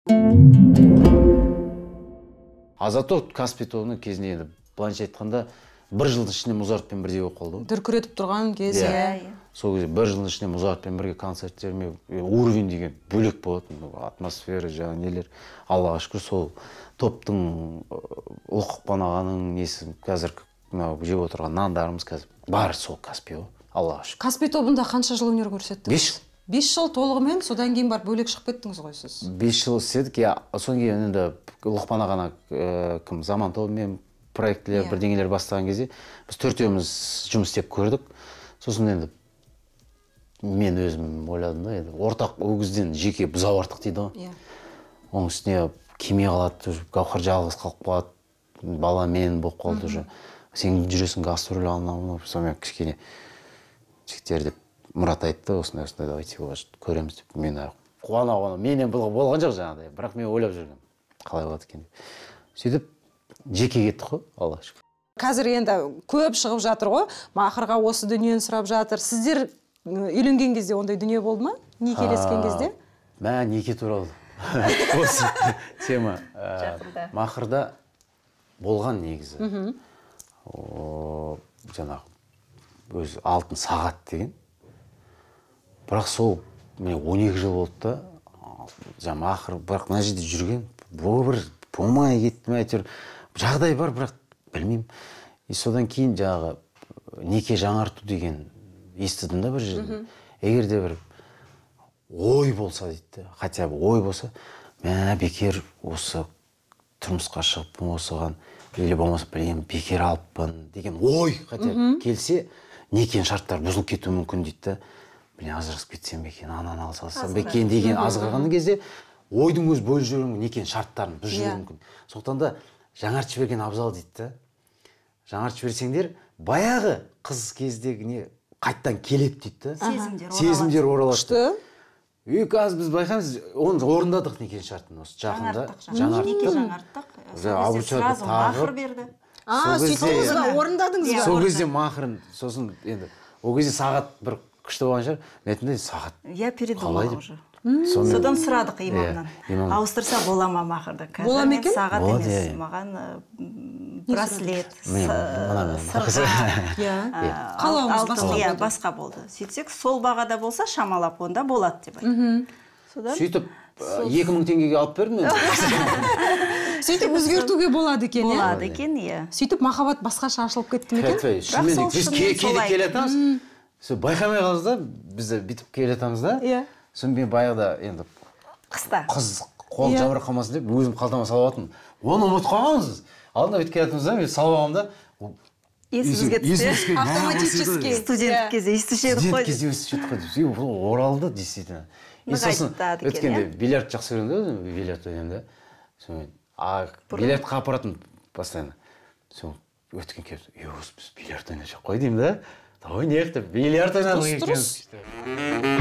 Азаток Каспий тобының кезінде енді былайша айтқанда 1 жылдың ішінде Музартпен бірдей болып қалды. Дүркіретіп тұрған кез. Сол кезде 1 жылдың ішінде Музартпен бірге концерттерме уровень деген бөлек болатын. Атмосфера жаңа нелер. Аллаға шүкір сол топтың Ұлықпан ағаның несі қазір жеп отырған нандарымыз қазір бар сол Каспий. Аллаға шүкір. Каспий тобында қанша жыл өнер көрсеттіңіз? 5 жыл. 5 жыл толығымен, содан кейін бар бөлек шығып кеттіңіз ғой сіз. 5 жыл істедік, содан кейін енді Ұлықпан ағана кім Заман тобымен проектілер, бірдеңелер бастаған кезде біз 4-еуміз жұмыс істеп көрдік. Сосын енді мен өзім ойладым да, енді ортақ өгізден жеке бұзау артық дейді ғой. Оның үстіне кеме қалады, Гаухар жалғыз қалып қалады, бала мен болып қалды уже. Сен жүресің гастроль алына, сонымен кішкене жігіттер деп Мұрат айтты, осындай давайте көреміз деп. Мен қуана-қуана, менен болған жоқ жаңағыдай, бірақ мен ойлап жүргем, қалай болады екен деп. Сөйтіп жеке кеттік қой, Аллаға шүкір. Қазір енді көп шығып жатыр ғой, мақырға осы дүниені сұрап жатыр. Сіздер үйленген кезде ондай дүние болды ма? Некелескен кезде? Мә, неке туралы. Осы тема. Мақырда болған негізі. Жаңағы өз алтын сағат деген. Бірақ сол 12 жыл болды да, мақыр, бірақ мына жерде жүрген, бір болмай кетті ме, әйтеуір жағдай бар, бірақ білмеймін. Содан кейін жаңағы неке жаңарту деген естідім да бір жерден. Егер де бір ой болса дейді, хотя бы ой болса, мә бекер осы тұрмысқа шығыппын осыған, или болмаса білем бекер алыппын деген ой хотя келсе, некен шарттар бұзылып кетуі мүмкін дейді да. Білем ажырасып кетсем бекен, ананы алса алсам бекен деген азғырған кезде ойдың өз бөліп жүрген некен шарттарын бұзып жіберуі мүмкін. Сондықтан да жаңартып жіберген абзал дейді да. Жаңартып жіберсеңдер, баяғы қыз кездегіне қайттан келеді дейді да. Сезімдер оралады. Қазір біз байқаймыз, оны орындадық некен шартын осы жақында. Жаңарттық. Сразу мақыр берді. Сөйтіңіз ба, орындадыңыз ба? Сол кезде мақырын, сосын енді, ол кезде сағат бір күшті болған шығар, мен айтымда сағат. Я передумала уже. Содан сұрадық имамнан. Ауыстырса бола ма мақырды? Бола ма екен? Сағат емес, маған браслет, сырға, алтын, басқа болды. Сөйтсек, сол бағада болса шамалап онда болады деп айтты. Сөйтіп, 2000 теңгеге алып бердім мен. Сөйтіп өзгертуге болады екен, е? Болады екен, е. Сөйтіп махаббат басқаша ашылып кетті ме екен? Шынымен, біз кейде келетамыз, байқамай қалыз да, біз бітіп келетамыз да. Соң мен баяғыда енді қыз қол жабыра қалмасын деп өзім қалтама салып атым. Оны ұмыт қалғанбыз. Алдында бүйтіп келатымыз да, мен салып алғам да. Есімізге түсті. Автоматически. Студент кезде естуші едік қой. Студент кезде естуші едік қой. Бұл оралды, действительно. Сосын өткенде бильярд жақсы көремін да, бильярд ойнаймын да. Бильярдқа апаратын постоянно. Соң өткен келіп, біз бильярд ойнайық қой деймін да. Ойнайық деп бильярд ойнадық екен.